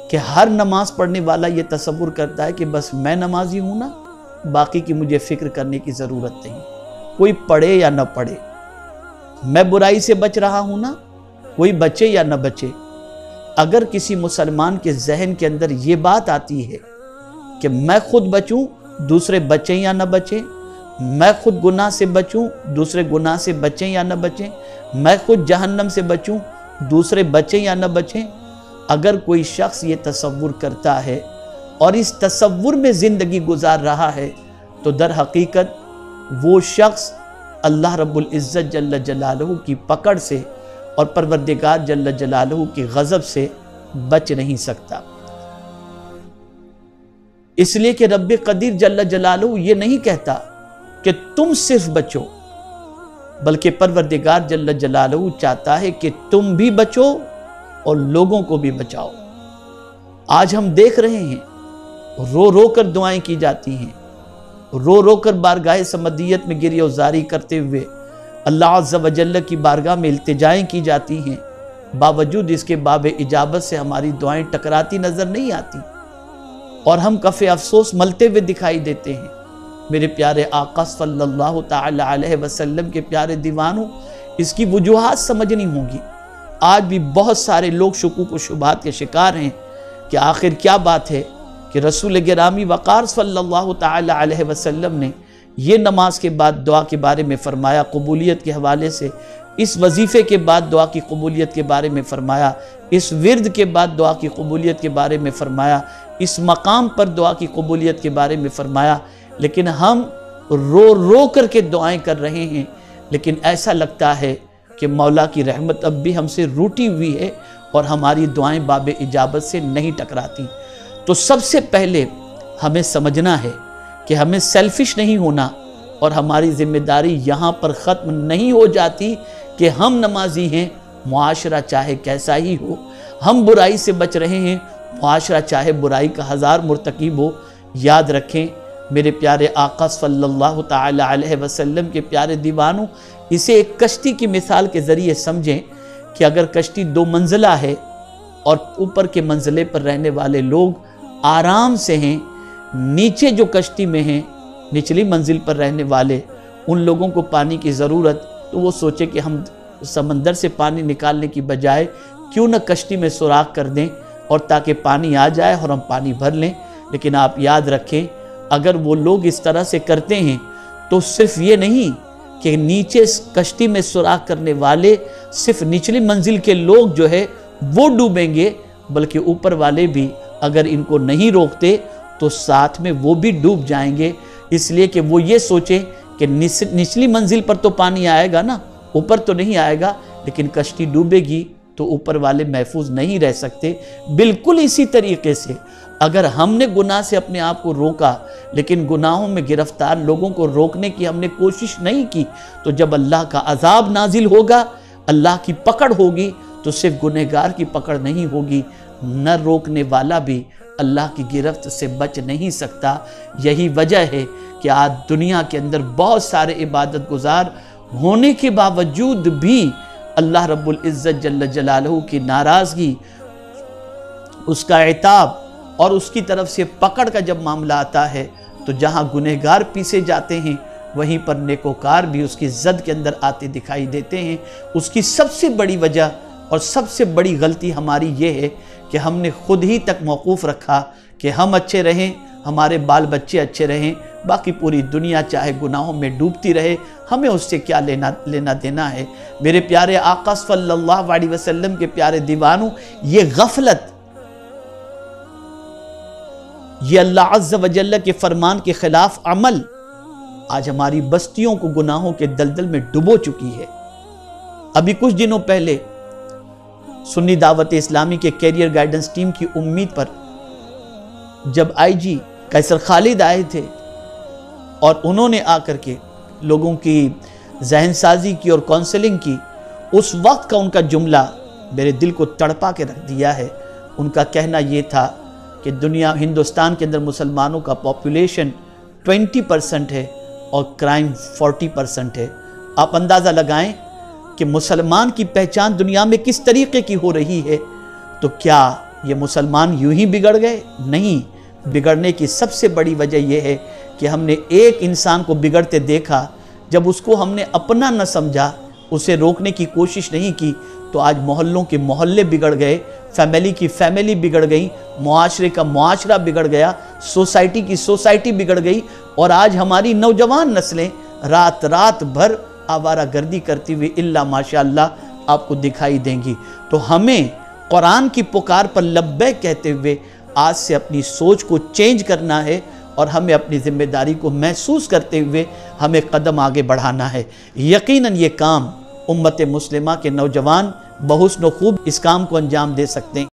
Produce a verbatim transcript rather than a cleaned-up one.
کہ ہر نماز پڑھنے والا یہ تصور کرتا ہے کہ بس میں نمازی ہوں نا، باقی کی مجھے فکر کرنے کی ضرورت نہیں، کوئی پڑھے یا نہ پڑھے، میں برائی سے بچ رہا ہوں نا، کوئی بچے یا نہ بچے۔ اگر کسی مسلمان کے ذہن کے اندر یہ بات آتی ہے کہ میں خود بچوں، دوسرے بچیں یا نہ بچیں، میں خود گناہ سے بچوں، دوسرے گناہ سے بچیں یا نہ بچیں، میں خود جہنم سے بچوں، دوسرے بچیں یا نہ بچیں، اگر کوئی شخص یہ تصور کرتا ہے اور اس تصور میں زندگی گزار رہا ہے تو در حقیقت وہ شخص اللہ رب العزت جل جلالہ کی پکڑ سے اور پروردگار جل جلالہ کی غضب سے بچ نہیں سکتا۔ اس لیے کہ رب قدیر جل جلالہ یہ نہیں کہتا کہ تم صرف بچو، بلکہ پروردگار جل جلالہ چاہتا ہے کہ تم بھی بچو اور لوگوں کو بھی بچاؤ۔ آج ہم دیکھ رہے ہیں رو رو کر دعائیں کی جاتی ہیں، رو رو کر بارگاہ سمدیت میں گریہ وزاری کرتے ہوئے اللہ عز و جل کی بارگاہ میں التجائیں کی جاتی ہیں، باوجود اس کے باب اجابت سے ہماری دعائیں ٹکراتی نظر نہیں آتی اور ہم کف افسوس ملتے ہوئے دکھائی دیتے ہیں۔ میرے پیارے آقا صلی اللہ تعالی علیہ وسلم کے پیارے دیوانوں، اس کی وجوہات سمجھنی ہوں گی۔ آج بھی بہت سارے لوگ شکوک و شبہات کے شکار ہیں کہ آخر کیا بات ہے کہ رسول گرامی وقار صلی اللہ تعالی علیہ وسلم نے یہ نماز کے بعد دعا کے بارے میں فرمایا، قبولیت کے حوالے سے اس وظیفے کے بعد دعا کی قبولیت کے بارے میں فرمایا، اس ورد کے بعد دعا کی قبولیت کے بارے میں فرمایا، اس مقام پر دعا کی قبولیت کے بارے میں فرمایا، لیکن ہم رو رو کر کے دعائیں کر رہے ہیں، لیکن ایسا لگتا ہے کہ مولا کی رحمت اب بھی ہم سے روٹی ہوئی ہے اور ہماری دعائیں باب اجابت سے نہیں ٹکراتی۔ تو سب سے پہلے ہمیں سمجھنا ہے کہ ہمیں سیلفش نہیں ہونا، اور ہماری ذمہ داری یہاں پر ختم نہیں ہو جاتی کہ ہم نمازی ہیں، معاشرہ چاہے کیسا ہی ہو، ہم برائی سے بچ رہے ہیں، معاشرہ چاہے برائی کا ہزار مرتکب ہو۔ یاد رکھیں میرے پیارے آقا صلی اللہ تعالی علیہ وسلم کے پیارے دیوانوں، اسے ایک کشتی کی مثال کے ذریعے سمجھیں کہ اگر کشتی دو منزلہ ہے اور اوپر کے منزلے پر رہنے والے لوگ آرام سے ہیں، نیچے جو کشتی میں ہیں، نچلی منزل پر رہنے والے، ان لوگوں کو پانی کی ضرورت، تو وہ سوچے کہ ہم سمندر سے پانی نکالنے کی بجائے کیوں نہ کشتی میں سوراخ کر دیں اور تاکہ پانی آ جائے اور ہم پانی بھر لیں۔ لیکن آپ یاد رکھیں اگر وہ لوگ اس طرح سے کرتے ہیں تو صرف یہ نہیں کہ نیچے کشتی میں سوراخ کرنے والے صرف نچلی منزل کے لوگ جو ہے وہ ڈوبیں گے، بلکہ اوپر والے بھی اگر ان کو نہیں روکتے تو ساتھ میں وہ بھی ڈوب جائیں گے، اس لیے کہ وہ یہ سوچیں کہ نچلی منزل پر تو پانی آئے گا نا، اوپر تو نہیں آئے گا، لیکن کشتی ڈوبے گی تو اوپر والے محفوظ نہیں رہ سکتے۔ بالکل اسی طریقے سے اگر ہم نے گناہ سے اپنے آپ کو روکا لیکن گناہوں میں گرفتار لوگوں کو روکنے کی ہم نے کوشش نہیں کی، تو جب اللہ کا عذاب نازل ہوگا، اللہ کی پکڑ ہوگی، تو صرف گنہگار کی پکڑ نہیں ہوگی، نہ روکنے والا بھی اللہ کی گرفت سے بچ نہیں سکتا۔ یہی وجہ ہے کہ آج دنیا کے اندر بہت سارے عبادت گزار ہونے کے باوجود بھی اللہ رب العزت جل جلالہ کی ناراضگی، اس کا عتاب اور اس کی طرف سے پکڑ کا جب معاملہ آتا ہے تو جہاں گنہگار پیسے جاتے ہیں وہیں پر نیکوکار بھی اس کی زد کے اندر آتے دکھائی دیتے ہیں۔ اس کی سب سے بڑی وجہ اور سب سے بڑی غلطی ہماری یہ ہے کہ ہم نے خود ہی تک موقوف رکھا کہ ہم اچھے رہیں، ہمارے بال بچے اچھے رہیں، باقی پوری دنیا چاہے گناہوں میں ڈوبتی رہے، ہمیں اس سے کیا لینا لینا دینا ہے۔ میرے پیارے آقا صلی اللہ علیہ وسلم کے پیارے دیوانوں، یہ غفلت، یہ اللہ عز و جل کے فرمان کے خلاف عمل آج ہماری بستیوں کو گناہوں کے دلدل میں ڈبو چکی ہے۔ ابھی کچھ دنوں پہلے سنی دعوت اسلامی کے کیریئر گائیڈنس ٹیم کی امید پر جب آئی جی قیصر خالد آئے تھے اور انہوں نے آ کر کے لوگوں کی ذہن سازی کی اور کونسلنگ کی، اس وقت کا ان کا جملہ میرے دل کو تڑپا کے رکھ دیا ہے۔ ان کا کہنا یہ تھا کہ دنیا ہندوستان کے اندر مسلمانوں کا پاپولیشن ٹوینٹی پرسنٹ ہے اور کرائم فورٹی پرسنٹ ہے۔ آپ اندازہ لگائیں کہ مسلمان کی پہچان دنیا میں کس طریقے کی ہو رہی ہے، تو کیا یہ مسلمان یوں ہی بگڑ گئے؟ نہیں، بگڑنے کی سب سے بڑی وجہ یہ ہے کہ ہم نے ایک انسان کو بگڑتے دیکھا، جب اس کو ہم نے اپنا نہ سمجھا، اسے روکنے کی کوشش نہیں کی، تو آج محلوں کے محلے بگڑ گئے، فیملی کی فیملی بگڑ گئی، معاشرے کا معاشرہ بگڑ گیا، سوسائٹی کی سوسائٹی بگڑ گئی، اور آج ہماری نوجوان نسلیں رات رات بھر آوارہ گردی کرتی ہوئی اللہ ماشاءاللہ آپ کو دکھائی دیں گی۔ تو ہمیں قرآن کی پکار پر لبیک کہتے ہوئے آج سے اپنی سوچ کو چینج کرنا ہے، اور ہمیں اپنی ذمہ داری کو محسوس کرتے ہوئے ہمیں قدم آگے بڑھانا ہے۔ یقیناً یہ کام امت مسلمہ کے نوجوان بحسن و خوب اس کام کو انجام دے سکتے ہیں۔